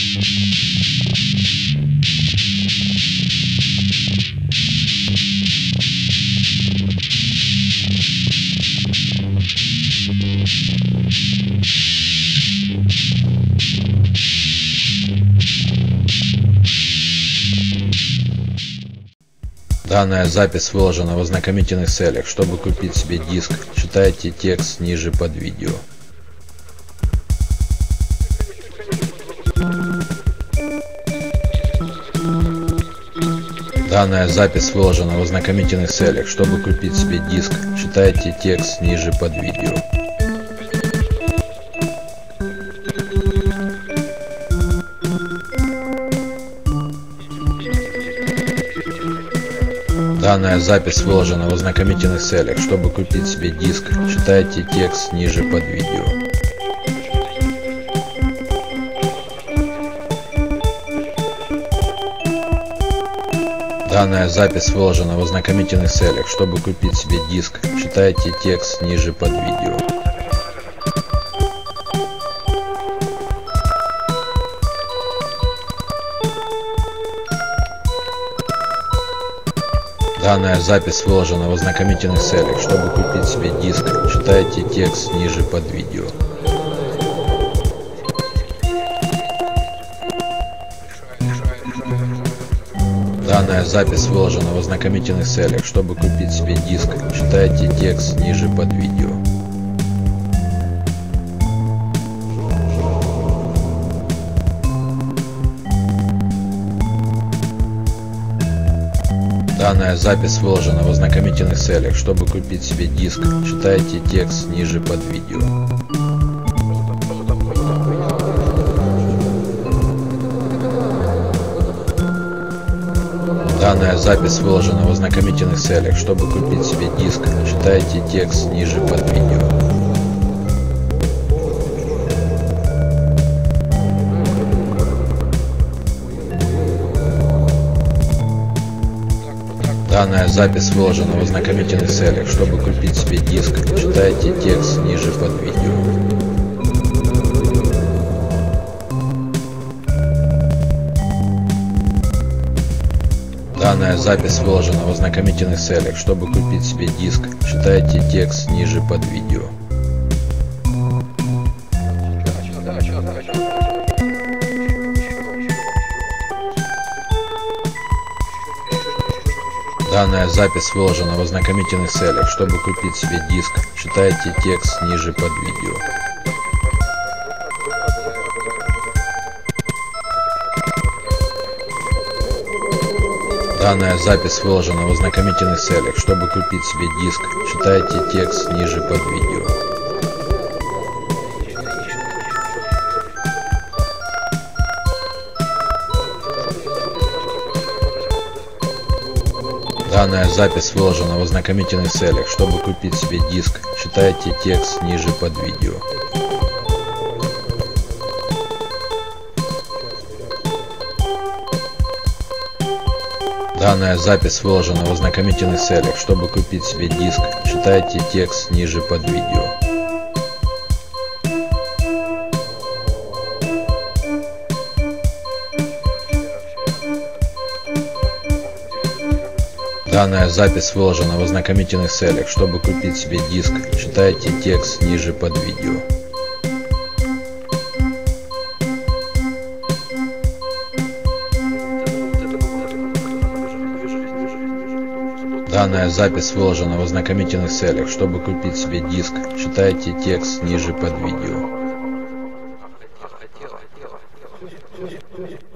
Данная запись выложена в ознакомительных целях. Чтобы купить себе диск, читайте текст ниже под видео. Данная запись выложена в ознакомительных целях. Чтобы купить себе диск, читайте текст ниже под видео. Данная запись выложена в ознакомительных целях. Чтобы купить себе диск, читайте текст ниже под видео. Данная запись выложена в ознакомительных целях. Чтобы купить себе диск, читайте текст ниже под видео. Данная запись выложена в ознакомительных целях. Чтобы купить себе диск, читайте текст ниже под видео. Данная запись выложена в ознакомительных целях. Чтобы купить себе диск, читайте текст ниже под видео. Данная запись выложена в ознакомительных целях. Чтобы купить себе диск, читайте текст ниже под видео. Данная запись выложена в ознакомительных целях. Чтобы купить себе диск, читайте текст ниже под видео. Данная запись выложена в ознакомительных целях. Чтобы купить себе диск, читайте текст ниже под видео. Данная запись выложена в ознакомительных целях. Чтобы купить себе диск, читайте текст ниже под видео. Данная запись выложена в ознакомительных целях. Чтобы купить себе диск, читайте текст ниже под видео. Данная запись выложена в ознакомительных целях. Чтобы купить себе диск, читайте текст ниже под видео. Данная запись выложена в ознакомительных целях. Чтобы купить себе диск, читайте текст ниже под видео. Данная запись выложена в ознакомительных целях. Чтобы купить себе диск, читайте текст ниже под видео. Данная запись выложена в ознакомительных целях. Чтобы купить себе диск, читайте текст ниже под видео. Данная запись выложена в ознакомительных целях. Чтобы купить себе диск, читайте текст ниже под видео.